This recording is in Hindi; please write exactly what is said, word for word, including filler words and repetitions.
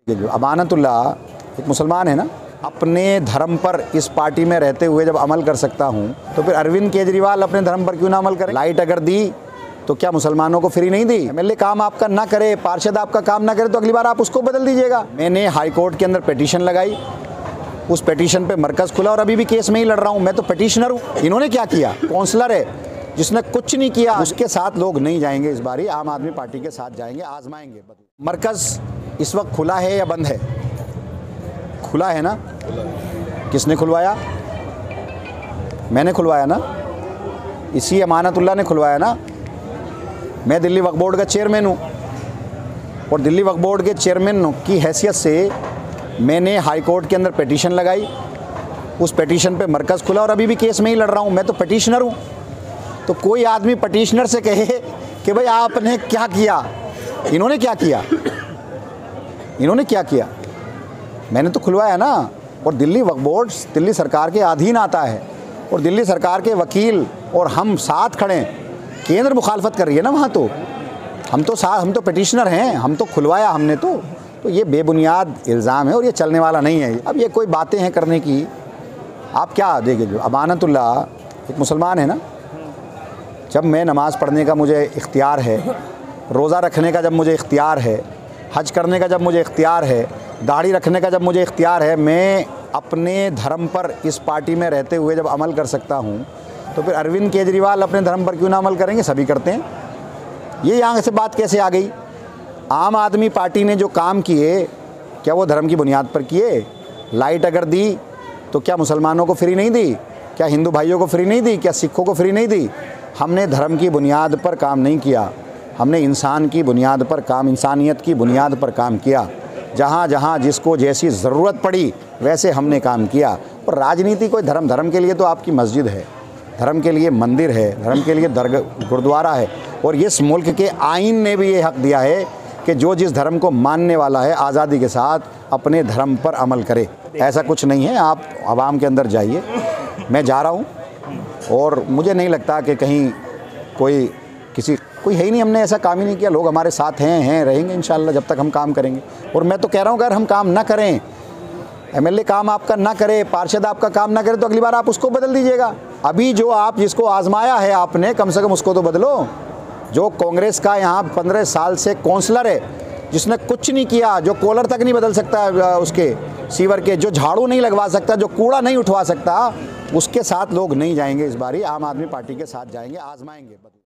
अमानतुल्ला एक मुसलमान है ना, अपने धर्म पर इस पार्टी में रहते हुए जब अमल कर सकता हूँ तो फिर अरविंद केजरीवाल अपने धर्म पर क्यों ना अमल करे। लाइट अगर दी तो क्या मुसलमानों को फ्री नहीं दी। एमएलए काम आपका ना करे, पार्षद आपका काम ना करे तो अगली बार आप उसको बदल दीजिएगा। मैंने हाई कोर्ट के अंदर पिटीशन लगाई, उस पिटीशन पे मरकज़ खुला और अभी भी केस में ही लड़ रहा हूँ। मैं तो पिटीशनर हूँ। इन्होंने क्या किया, काउंसलर है जिसने कुछ नहीं किया, उसके साथ लोग नहीं जाएंगे। इस बारी आम आदमी पार्टी के साथ जाएंगे, आजमाएंगे। मरकज़ इस वक्त खुला है या बंद है? खुला है ना। किसने खुलवाया? मैंने खुलवाया ना, इसी अमानतुल्ला ने खुलवाया ना। मैं दिल्ली वक्फ बोर्ड का चेयरमैन हूँ और दिल्ली वक्फ बोर्ड के चेयरमैन की हैसियत से मैंने हाई कोर्ट के अंदर पिटीशन लगाई, उस पिटीशन पे मरकज़ खुला और अभी भी केस में ही लड़ रहा हूँ। मैं तो पिटीशनर हूँ। तो कोई आदमी पिटीशनर से कहे कि भाई आपने क्या किया, इन्होंने क्या किया, इन्होंने क्या किया? मैंने तो खुलवाया ना। और दिल्ली वक्फ बोर्ड दिल्ली सरकार के अधीन आता है और दिल्ली सरकार के वकील और हम साथ खड़े। केंद्र मुखालफत कर रही है ना वहाँ, तो हम तो साथ, हम तो पिटीशनर हैं, हम तो खुलवाया हमने तो तो ये बेबुनियाद इल्ज़ाम है और ये चलने वाला नहीं है। अब ये कोई बातें हैं करने की। आप क्या देखिए, अमानतुल्ला एक मुसलमान है ना, जब मैं नमाज़ पढ़ने का मुझे इख्तियार है, रोज़ा रखने का जब मुझे इख्तियार है, हज करने का जब मुझे इख्तियार है, दाढ़ी रखने का जब मुझे इख्तियार है, मैं अपने धर्म पर इस पार्टी में रहते हुए जब अमल कर सकता हूँ तो फिर अरविंद केजरीवाल अपने धर्म पर क्यों ना अमल करेंगे? सभी करते हैं। ये यहाँ से बात कैसे आ गई? आम आदमी पार्टी ने जो काम किए क्या वो धर्म की बुनियाद पर किए? लाइट अगर दी तो क्या मुसलमानों को फ्री नहीं दी? क्या हिंदू भाइयों को फ्री नहीं दी? क्या सिखों को फ्री नहीं दी? हमने धर्म की बुनियाद पर काम नहीं किया, हमने इंसान की बुनियाद पर काम, इंसानियत की बुनियाद पर काम किया। जहाँ जहाँ जिसको जैसी ज़रूरत पड़ी वैसे हमने काम किया। और राजनीति कोई धर्म धर्म के लिए तो आपकी मस्जिद है, धर्म के लिए मंदिर है, धर्म के लिए दरगाह गुरुद्वारा है। और इस मुल्क के आइन ने भी ये हक़ दिया है कि जो जिस धर्म को मानने वाला है आज़ादी के साथ अपने धर्म पर अमल करे। ऐसा कुछ नहीं है। आप आवाम के अंदर जाइए, मैं जा रहा हूँ और मुझे नहीं लगता कि कहीं कोई किसी कोई है ही नहीं। हमने ऐसा काम ही नहीं किया। लोग हमारे साथ हैं हैं रहेंगे इंशाल्लाह जब तक हम काम करेंगे। और मैं तो कह रहा हूँ अगर हम काम ना करें, एमएलए काम आपका ना करे, पार्षद आपका काम ना करे तो अगली बार आप उसको बदल दीजिएगा। अभी जो आप जिसको आजमाया है आपने, कम से कम उसको तो बदलो। जो कांग्रेस का यहाँ पंद्रह साल से काउंसलर है जिसने कुछ नहीं किया, जो कॉलर तक नहीं बदल सकता उसके सीवर के, जो झाड़ू नहीं लगवा सकता, जो कूड़ा नहीं उठवा सकता, उसके साथ लोग नहीं जाएंगे। इस बारी आम आदमी पार्टी के साथ जाएंगे, आजमाएंगे।